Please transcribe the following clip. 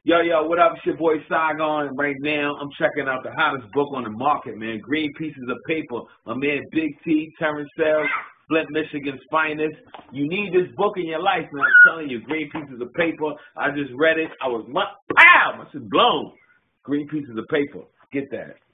Yo, what up? It's your boy Saigon. Right now, I'm checking out the hottest book on the market, man. Green Pieces of Paper. My man Big T, Terrence Sales, Flint, Michigan's finest. You need this book in your life, man. I'm telling you, Green Pieces of Paper. I just read it. I was, pow! I said, blown. Green Pieces of Paper. Get that.